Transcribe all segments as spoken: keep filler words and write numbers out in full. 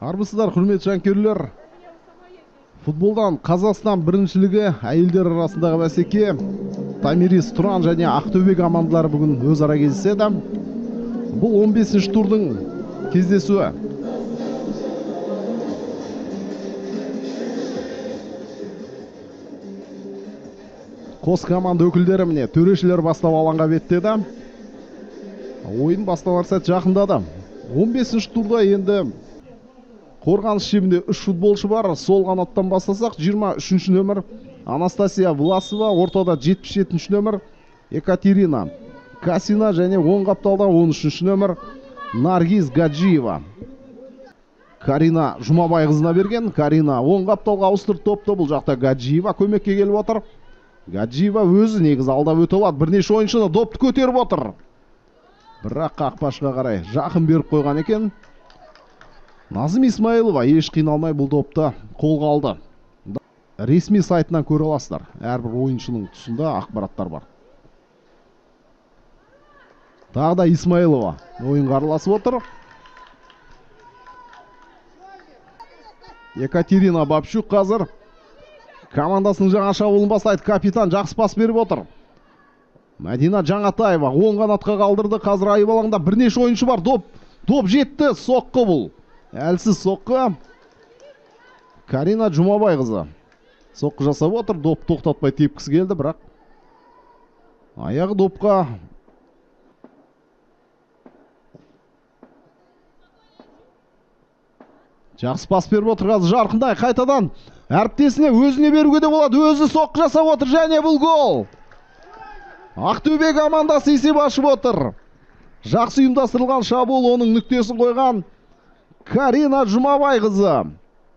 Армысыздар, құрметті жанкүйерлер. Футболдан Қазақстан біріншілігі әйелдер арасындағы бәсеке. Томирис Тұран және Ақтөбе командалары бүгін өзара кездеседі. Бұл он бесінші турдың кездесуі. Қос команда өкілдері міне төрешілер бастап алаңға беттеді. Ойын басталар сәт жақындады. он бесінші турда енді қорғаныс шебінде үш футболшы бар. Сол қанаттан бастасақ, жиырма үшінші нөмір Анастасия Власова, ортада жетпіс жетінші нөмір Екатерина Касина және оң қапталда он үшінші нөмір Наргиз Гаджиева. Карина Жұмабайқызына берген. Карина оң қапталға ауыстырып топты. Бұл жақта Гаджиева көмекке келіп отыр. Гаджиева өзі негізі алдап өте алады. Бірнеше ойыншыны допты көтеріп отыр. Бірақ қақпашыға қарай жақын беріп қойған екен. Назым Исмаилова еш қиналмай бұл допты қолға алды. Ресми сайтынан көре аласыздар. Әрбір ойыншының тұсында ақпараттар бар. Тағы да Исмаилова ойынға араласып отыр. Екатерина Бабчук қазір командасының жаңа шабуылын бастайды. Капитан жақсы пас беріп отыр. Мәдина Жаңатаева оң қанатқа қалдырды. Қазір айып алаңда бірнеше ойыншы бар. Доп, доп жетті. Соққы бұл. Әлсіз соққы. Карина Жұмабайқызы соққы жасап отыр. Доп тоқтатпай тепкісі келді, бірақ аяғы допқа. Жақсы пас беріп отыр. Қазір жарқындай қайтадан әріптесіне өзіне беруге де болады. Өзі соққы жасап отыр және бұл гол. Ақтөбе командасы есеп ашып отыр. Жақсы ұйымдастырылған шабуыл, оның нүктесін қойған Карина Жұмабайқызы.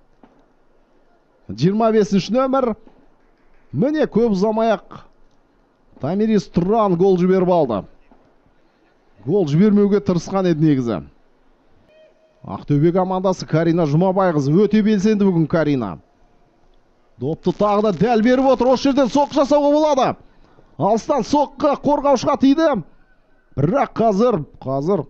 жиырма бесінші нөмір. Міне көп ұзамай-ақ Томирис Тұран гол жіберіп алды. Гол жібермеуге тырысқан еді негізі. Ақтөбе командасы Карина Жұмабайқызы өте белсенді бүгін Карина. Допты тағы да дәл беріп отыр. Осы жерден соққы жасауға болады. Алыстан соққы қорғаушыға тиді. Бірақ қазір, қазір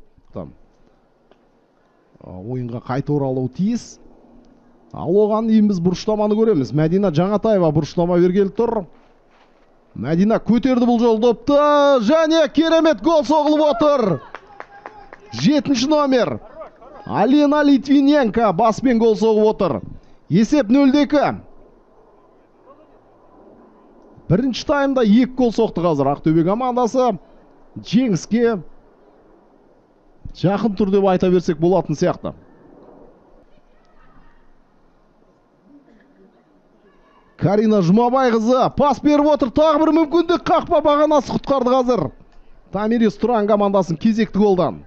ойынға қайта оралуы тиіс. Ал оған дейін біз бұрыштаманы көреміз. Мәдина Жаңатаева бұрыштама бергелі тұр. Мәдина көтерді бұл жол допты. Және керемет гол соғылып отыр. Жетінші номер Алина Литвиненко баспен гол соғып отыр. Есеп нөл-де екі. Бірінші таймда екі гол соқты қазір. Ақтөбе командасы жеңіске жақын тұр деп айта берсек болатын сияқты. Карина Жұмабайқызы пас беріп отыр. Тағы бір мүмкіндік. Қақпа бағанасы құтқарды қазір. Томирис Тұран командасын кезекті голдан.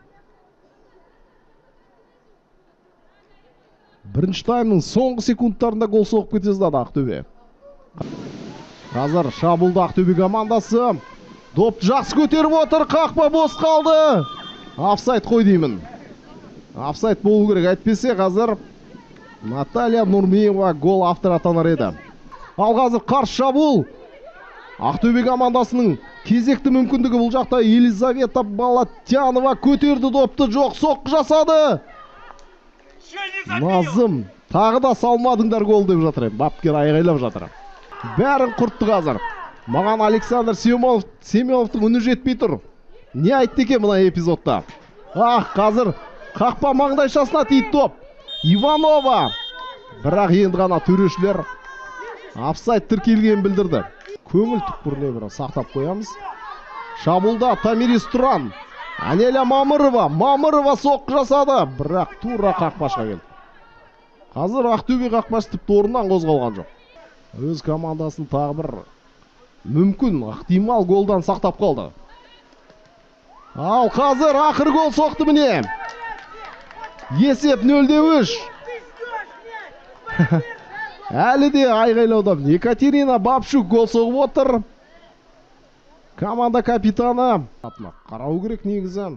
Бірінші таймның соңғы секундтарында гол соғып кете жаздады Ақтөбе. Қазір шабуылды Ақтөбе командасы. Допты жақсы көтеріп отыр. Қақпа бос қалды. Офсайд қой деймін. Офсайд болу керек. Әйтпесе қазір Наталья Нұрмеева гол автор атанар еді. Ал қазір қарсы шабуыл. Ақтөбе командасының кезекті мүмкіндігі бұл жақта. Елизавета Балатянова көтерді допты. Жоқ, соққы жасады. Назым тағы да салмадыңдар гол деп жатыр. Бапкер айғайлап жатыр. Бәрін құртты қазір. Маған Александр Семенов, Семеновтың үні жетпей тұр. Не айтты екен мына эпизодта? Ах, қазір қақпа маңдайшасына тиді топ. Иванова. Бірақ енді ғана төрешілер офсайд тіркелген білдірді. Көңіл түкпіріне бір сақтап қоямыз. Шабуылда Томирис Тұран. Анеля Мамырова. Мамырова соққы жасады. Бірақ тура қақпашқа келді. Қазір Ақтөбе қақпашы тіпті орнынан қозғалған жоқ. Өз командасын тағы бір мүмкін, ықтимал голдан сақтап қалды. Ал қазір ақыр гол соқты міне. Есеп нөл-де үш. Әлі де айғайлауда. Екатерина Бабчук гол соғып отыр. Команда капитаны. Қарау керек негізі.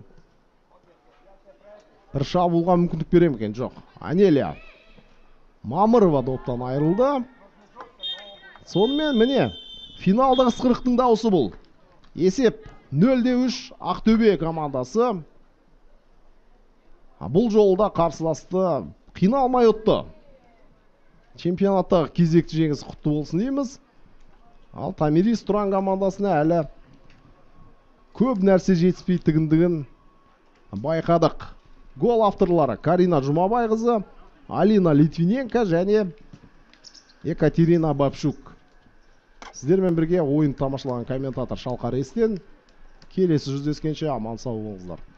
Бір шабуылға мүмкіндік берем екен, жоқ. Анеля Мамырова доптан айырылды. Сонымен міне финалдағы ысқырықтың дауысы бұл. Есеп нөл-де үш Ақтөбе командасы. Бұл жолда қарсыласты қиналмай ұтты. Чемпионаттағы кезекті жеңіс құтты болсын дейміз. Ал Томирис Туран командасына әлі көп нәрсе жетіспейтіндігін байқадық. Гол авторлары Карина Жұмабайқызы, Алина Литвиненко және Екатерина Бабшук. Сіздермен бірге ойын тамашалаған комментатор Шалқар Естен. Келесі жүздескенше аман сау болыңыздар.